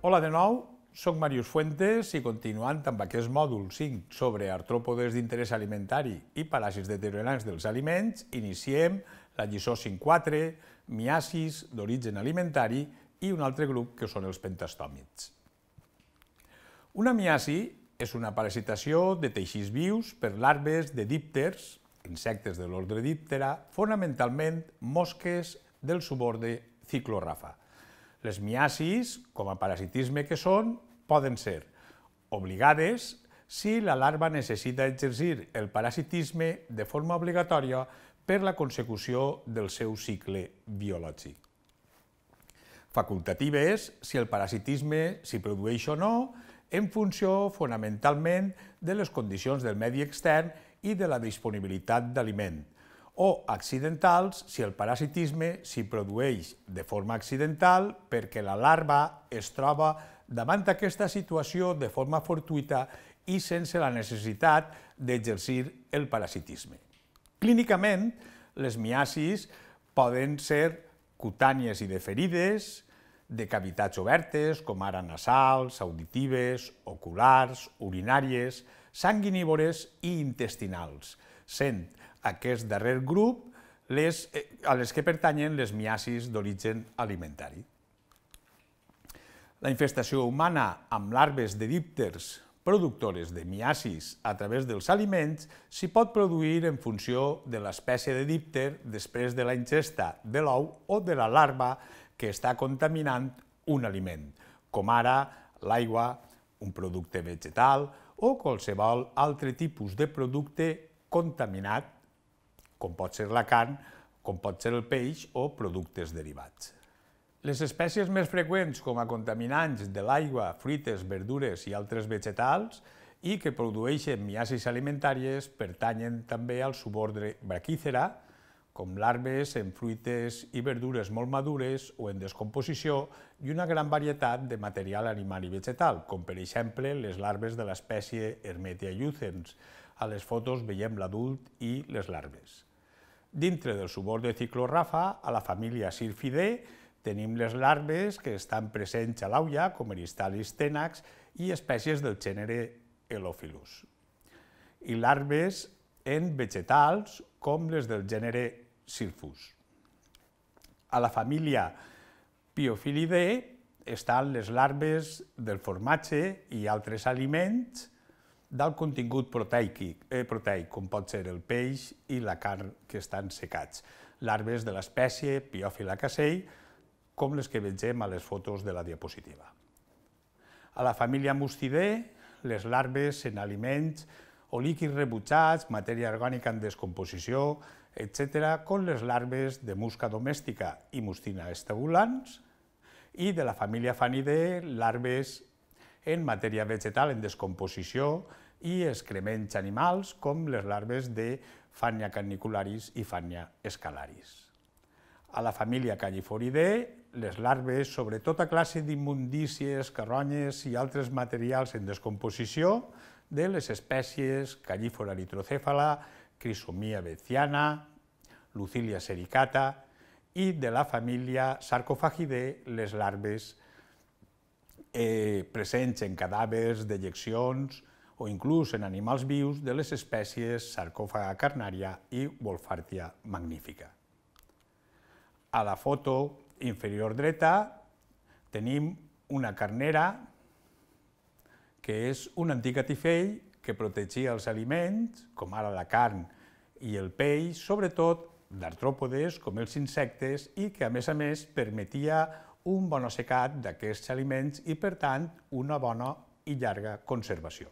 Hola de nou, soc Màrius Fuentes i continuant amb aquest mòdul 5 sobre artròpodes d'interès alimentari i paràsits deteriorants dels aliments, iniciem la lliçó 5.4, miasis d'origen alimentari i un altre grup que són els pentastòmids. Una miasi és una parasitació de teixits vius per larves de dípters, insectes de l'ordre Diptera, fonamentalment mosques del subordre Cyclorrhafa. Les miasis, com a parasitisme que són, poden ser obligades si la larva necessita exercir el parasitisme de forma obligatòria per la consecució del seu cicle biològic. Facultatives si el parasitisme s'hi produeix o no, en funció fonamentalment de les condicions del medi extern i de la disponibilitat d'aliment, o accidentals si el parasitisme s'hi produeix de forma accidental perquè la larva es troba davant d'aquesta situació de forma fortuïta i sense la necessitat d'exercir el parasitisme. Clínicament, les miasis poden ser cutànies i de ferides, de cavitats obertes, com ara nasals, auditives, oculars, urinàries, sanguinívores i intestinals, sent aquest darrer grup a les que pertanyen les miasis d'origen alimentari. La infestació humana amb larves de dípters productores de miasis a través dels aliments s'hi pot produir en funció de l'espècie de dípter després de la ingesta de l'ou o de la larva que està contaminant un aliment, com ara l'aigua, un producte vegetal o qualsevol altre tipus de producte contaminat, com pot ser la carn, com pot ser el peix o productes derivats. Les espècies més freqüents com a contaminants de l'aigua, fruites, verdures i altres vegetals i que produeixen miasis alimentàries pertanyen també al subordre Brachycera, com larves en fruites i verdures molt madures o en descomposició i una gran varietat de material animal i vegetal, com per exemple les larves de l'espècie Hermetia llucens. A les fotos veiem l'adult i les larves. Dintre del subordre Cyclorrhafa, a la família Syrphidae, tenim les larves que estan presents a l'aulla, com Eristalis tenax, i espècies del gènere Helophilus. I larves en vegetals, com les del gènere Syrphus. A la família Piophilidae estan les larves del formatge i altres aliments d'alt contingut proteic, com pot ser el peix i la carn que estan secats. Larves de l'espècie Piophila casei, com les que vegem a les fotos de la diapositiva. A la família Mustidae, les larves en aliments o líquids rebutjats, matèria orgànica en descomposició, etc., com les larves de musca domèstica i mustina estabulans, i de la família Phanidae, larves en matèria vegetal en descomposició i excrements animals, com les larves de Phania canicularis i Phania scalaris. A la família Calliforidae, les larves sobre tota classe d'immundícies, carronyes i altres materials en descomposició de les espècies Callifora eritrocèfala, Crisomia betziana, Lucilia sericata i de la família Sarcophagidae, les larves presents en cadàvers, dejeccions o inclús en animals vius de les espècies Sarcòfaga carnària i Wolffartia magnifica. A la foto inferior dreta tenim una carnera que és un antic atifell que protegia els aliments, com ara la carn i el peix, sobretot d'artròpodes com els insectes i que a més permetia un bon assecat d'aquests aliments i per tant una bona i llarga conservació.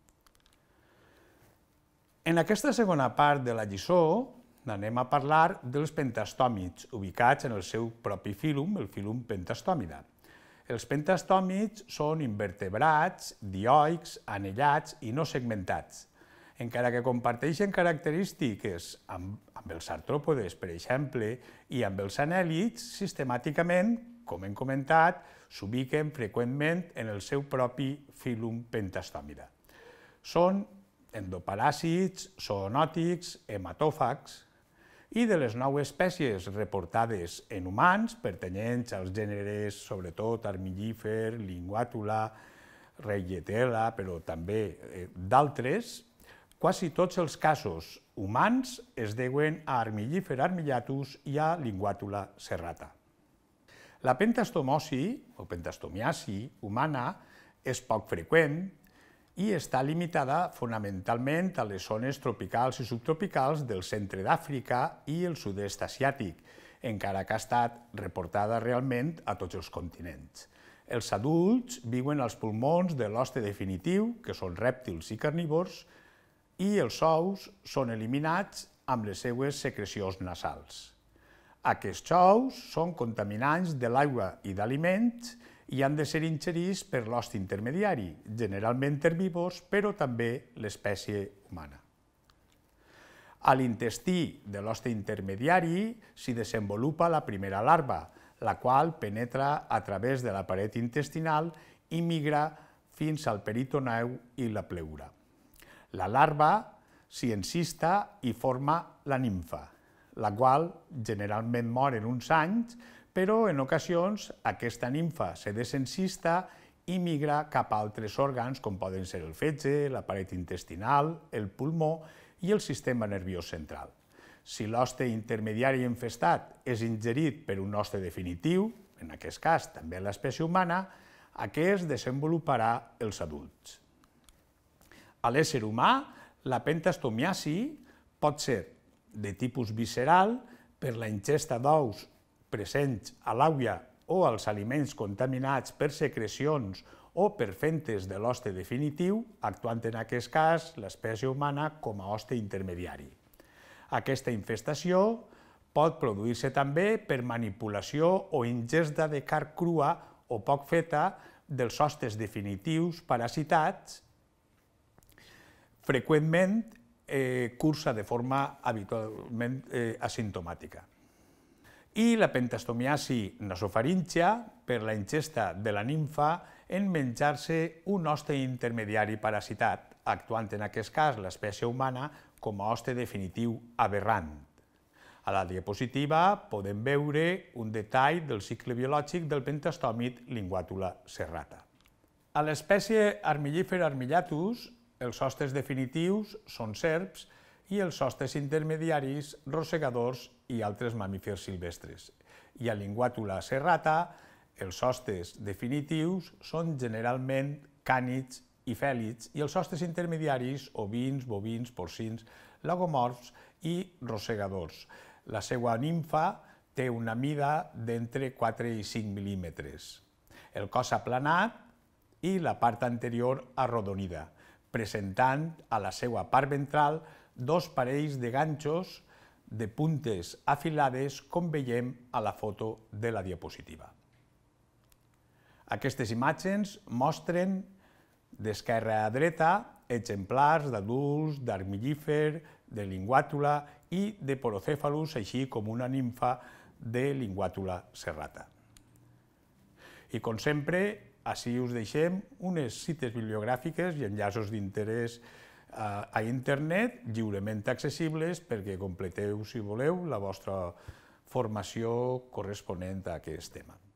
En aquesta segona part de la lliçó anem a parlar dels pentastòmids, ubicats en el seu propi fílum, el fílum Pentastòmida. Els pentastòmids són invertebrats, dioics, anellats i no segmentats. Encara que comparteixen característiques amb els artròpodes, per exemple, i amb els anèl·lids, sistemàticament, com hem comentat, s'ubiquen freqüentment en el seu propi fílum Pentastòmida. Són endoparàsits, zoonòtics, hematòfags, i de les 9 espècies reportades en humans, pertanyents als gèneres, sobretot, Armillífer, Linguàtula, Reietela, però també d'altres, quasi tots els casos humans es deuen a Armillífer armillatus i a Linguàtula serrata. La pentastomosi, o pentastomiasi, humana és poc freqüent i està limitada fonamentalment a les zones tropicals i subtropicals del centre d'Àfrica i el sud-est asiàtic, encara que ha estat reportada realment a tots els continents. Els adults viuen als pulmons de l'hoste definitiu, que són rèptils i carnívors, i els ous són eliminats amb les seues secrecions nasals. Aquests ous són contaminants de l'aigua i d'aliments i han de ser ingerits per l'hoste intermediari, generalment herbívors, però també l'espècie humana. A l'intestí de l'hoste intermediari s'hi desenvolupa la primera larva, la qual penetra a través de la paret intestinal i migra fins al peritoneu i la pleura. La larva s'hi encista i forma la nimfa, la qual generalment mor en uns anys, però en ocasions aquesta nimfa se desencista i migra cap a altres òrgans com poden ser el fetge, la paret intestinal, el pulmó i el sistema nerviós central. Si l'hoste intermediari infestat és ingerit per un hoste definitiu, en aquest cas també l'espècie humana, aquest desenvoluparà els adults. A l'ésser humà, la pentastomiasi pot ser de tipus visceral per la ingesta d'ous presents a l'àvia o als aliments contaminats per secrecions o per fentes de l'hoste definitiu, actuant en aquest cas l'espècie humana com a hoste intermediari. Aquesta infestació pot produir-se també per manipulació o ingesta de carn crua o poc feta dels hostes definitius parasitats, freqüentment cursa de forma habitualment asimptomàtica. I la pentastomiasi nasofaríngia per la ingesta de la nimfa en menjar-se un hoste intermediari parasitat, actuant en aquest cas l'espècie humana com a hoste definitiu aberrant. A la diapositiva podem veure un detall del cicle biològic del pentastòmid Linguàtula serrata. A l'espècie Armillífer armillatus, els hostes definitius són serps i els hostes intermediaris, rosegadors i altres mamífers silvestres. I a Linguàtula serrata, els hostes definitius són generalment cànids i fèlids i els hostes intermediaris, ovins, bovins, porcins, lagomorfs i rosegadors. La seva nimfa té una mida d'entre 4 i 5 mil·límetres. El cos aplanat i la part anterior arrodonida, presentant a la seva part ventral dos parells de ganxos de puntes afilades, com veiem a la foto de la diapositiva. Aquestes imatges mostren d'esquerra a dreta exemplars d'adults, d'armillífer, de linguàtula i de porocèfalus, així com una nimfa de Linguàtula serrata. I com sempre, ací us deixem unes cites bibliogràfiques i enllaços d'interès a internet lliurement accessibles perquè completeu, si voleu, la vostra formació corresponent a aquest tema.